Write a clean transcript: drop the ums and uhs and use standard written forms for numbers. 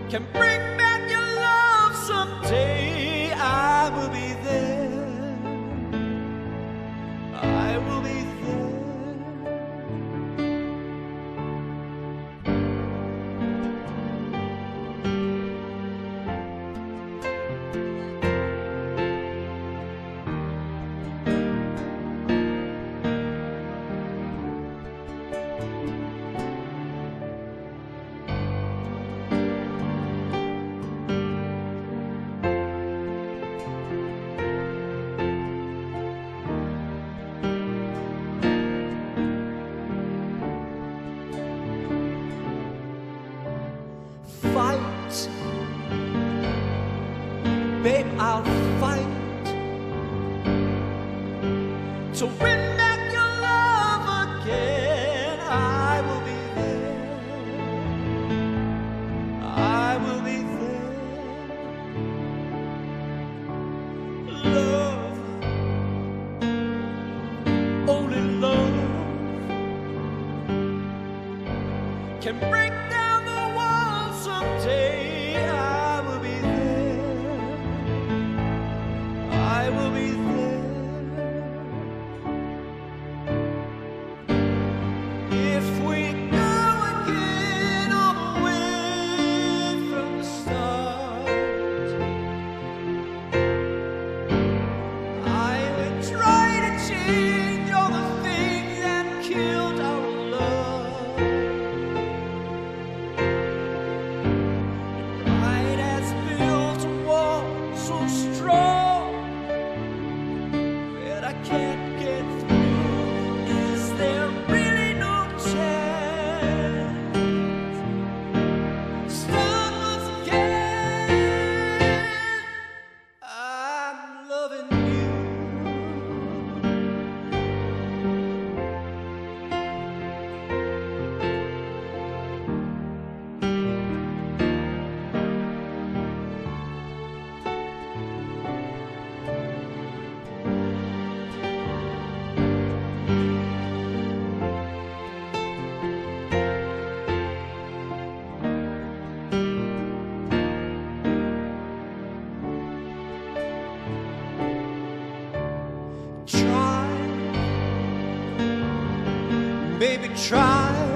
can bring back your love someday. I will be there. I will be there. Fight, babe, I'll fight to win back your love again. I will be there. I will be there. Love, only love can break down the walls someday. I will be there. I will be there. If we go again all the way from the start, I will try to change all the things that killed our love. Pride has built a wall so strong that I can't get through. Is there really no chance? Start once again. I'm loving you. Try, baby, try